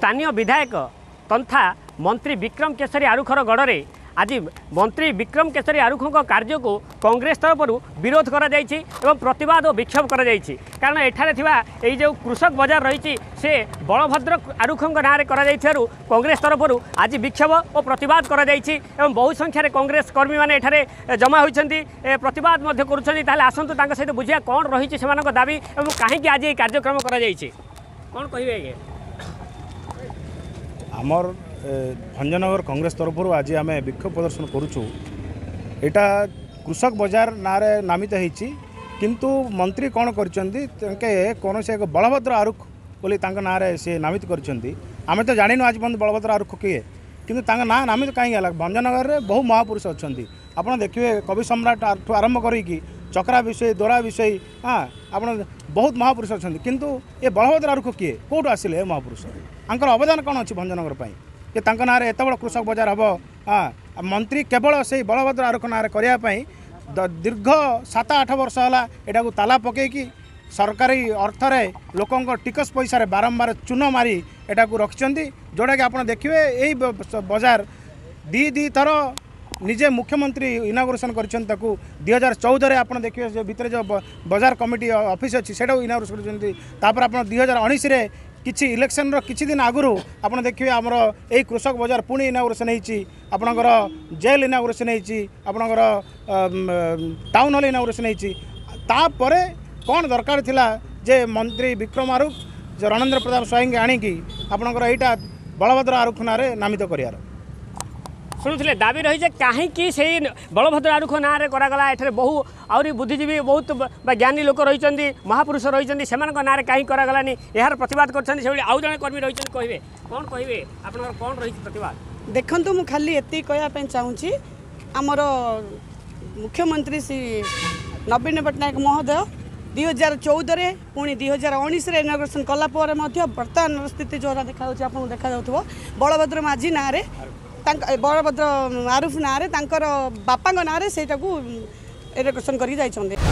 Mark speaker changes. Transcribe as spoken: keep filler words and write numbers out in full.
Speaker 1: स्थानीय विधायक तथा मंत्री विक्रम केशरी आरुखर गड़े आज मंत्री विक्रम केशरी आरुखों कार्य को कांग्रेस तरफ विरोध करा जायछि एवं प्रतिवाद और विक्षोभ करा जायछि। कारण एठारे थिबा एई जो कृषक बाजार रही से बलभद्र आरुखों ना करा जायथिारु कांग्रेस तरफ आज विक्षोभ और प्रतिवाद करा जायछि एवं बहु संख्यार कांग्रेस कर्मी माने एठारे जमा होइछन्ति प्रतिवाद मध्य करुछन्ति। ताले आसंतु तांका सहित बुझिया कोन रही सेमानक दाबी एवं काहेकि आज ये कार्यक्रम करा जायछि कोन कहिबे आगे
Speaker 2: आमर भंजनगर कांग्रेस तरफ आज आम विक्षोभ प्रदर्शन करुचु। यहाँ कृषक बाजार ना नामित होती किंतु मंत्री कौन करके कौन से एक बलभद्र आरुख बोली ना सी नामित करम तो जाणीनु आज पर्यटन बलभद्र आरुख किए किंतु ना नामित कहीं भंजनगर में बहु महापुरुष अच्छा आप देखिए कवि सम्राट आरंभ करी चक्रा विषय दोरा विषय हाँ आप बहुत महापुरुष अच्छा किंतु ये बलभद्र आरुख किए कौटू आसिले महापुरुष आंकर अवदान कौन अच्छी भंजनगर कि ना एत बड़ कृषक बाजार हम हाँ मंत्री केवल से बलभद्र आरुख ना करने दीर्घ सात आठ वर्ष है यहाँ ताला पकईकि सरकारी अर्थरे लोकों टिकस पैसा बारंबार चून मारी यहाँ रखिंट जोटा कि आप देखिए यही बाजार दी दी थर निजे मुख्यमंत्री इनागुरेसन कर दुई हजार चौदह आप देखिए भितर जो बाजार कमिटी ऑफिस अच्छी से इनागुरेसन कर दुई हजार उन्नीस किछि इलेक्शन किछि दिन आगुरी आप देखिए आमर यही कृषक बाजार पुणी इनागुरेसन होती आपणकर जेल इनागुरेसन होती आपणकर टाउन हॉल इनागुरेसन होती तापर कौन दरकार थिला जे मंत्री विक्रम आरुख जो रणेंद्र प्रताप स्वाई आणिकी आपणकर यहाँ बलभद्र आरुख ना नामित करार
Speaker 1: शुणुले दाबी रही है कहीं से बलभद्र आरुख ना करागला एठारे बहु आहरी बुद्धिजीवी बहुत ज्ञानी लोक रही महापुरुष रही से ना कहीं करागलानी यार प्रतिवाद कर आउ जड़े कर्मी रही कहे कौन कहे आप कौन रही प्रतिवाद
Speaker 3: देखु मु खाली एति कहवाई चाहूँगी आमर मुख्यमंत्री श्री नवीन पट्टनायक महोदय दुई हजार चौदह पुणी दुई हजार उन्नीस इनागुरेसन कलापर बर्तमान स्थिति जो देखा आप देखा बलभद्र माझी ना बलभद्र आरुफ ना बापा ना से इनागुरेसन कर।